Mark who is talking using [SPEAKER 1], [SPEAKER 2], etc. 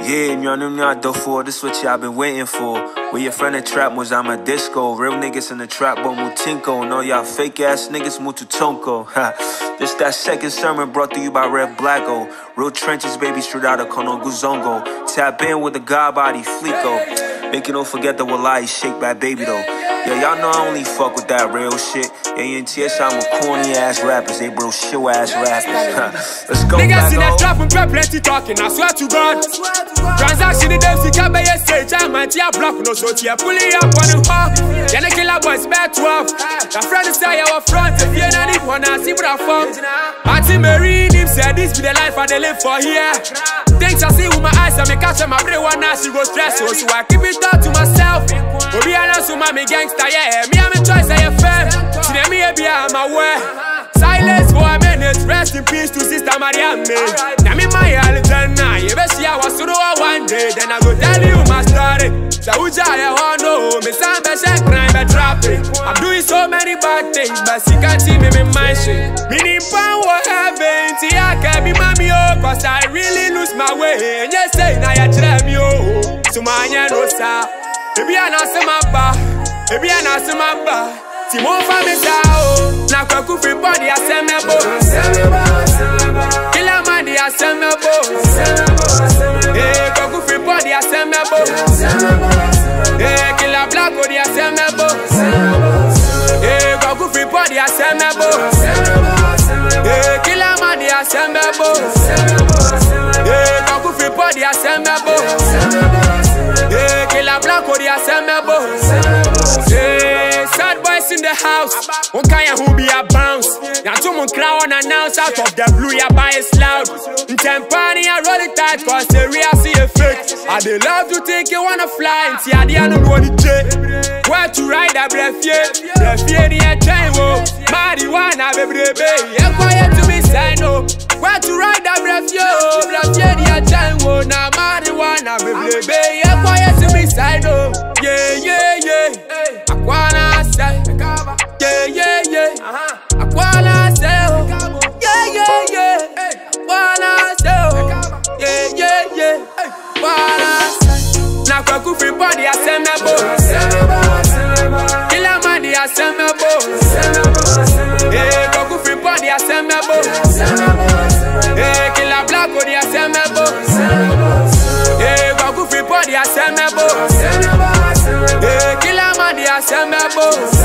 [SPEAKER 1] Yeah, y'all do for. This what y'all been waiting for. Where your friend in trap was, I'm a disco. Real niggas in the trap, but mutinko. No, y'all fake ass niggas, mutu tonko. This that second sermon brought to you by Red Blacko. Real trenches, baby, straight out of Kono Guzongo. Tap in with the God body Flico. Make you don't forget the Wallahi shake by baby though. Yeah, y'all know I only fuck with that real shit. ANTS, I'm a corny ass rappers. They bro show ass rappers. Let's go.
[SPEAKER 2] Niggas in the trap and plenty talking, I swear to God. Transaction in them, see can't be a stage. I'm anti-a block, no so tia pulling up on the hawk. Then the killer boys back 12. The friend is say our front. If you're not even wanna see what I found. Auntie Marine, him said this be the life I live for here. Things I see with my eyes, I make catch my brain one now she go stress. So I keep it all to myself. Obi Alan so my gangster, yeah. Me I'm a choice, I am fam. See me be I'm aware. Silence for a minute, rest in peace to Sister Mariam. Now me my Alexander, you better see I was to do one day. Then I go tell you my story. So Uja, I want to know me some best crime, but traffic. I'm doing so many bad things, but she can't see me in my shit. Meaning power heaven, see I can't be mommy, oh, cause I really lose my way. And you say, now you tell me, oh, so my no sir. Baby, I know some bar, baby, I know some bar. See more for me, so now I could free body, I send me a boat. Kill a man, I send me a boat. Hey, could free body, I send me a boat. Hey, kill a black body, I send me a boat. Hey, could free body, I send me a boat. Hey, kill a man, I send me a boat. Hey, could free body, I send me a boat. Hey, kill a black body, I send me a boat. Hey, sad boys in the house. One kind who be a bounce. Now to mon crowd announce out of the blue, ya buy it loud. In Tempani, I roll it tight, cause the real see effect. I they love to think you wanna fly, and see I don't know the jet. Where to ride a breath, yeah. Breath, yeah, the time, oh. Marijuana, baby, yeah, quiet to be sign, oh. Where to ride a breath, yo. Breath, yeah, the time, oh. Now marijuana, baby, yeah, quiet to be sign, oh. Yeah, yeah, yeah. I wanna say, yeah, yeah, yeah. I wanna say, oh. Yeah, yeah, yeah. I wanna say, oh. Yeah, yeah, yeah. Wanna say. Now I free body, I send me a boat. Kill a man, I send me a boat. Hey, I free body, I send me a boat. Hey, kill a black body, I send me a boat. Hey, I free body, I send me a boat. Hey, kill a man, I send me a boat.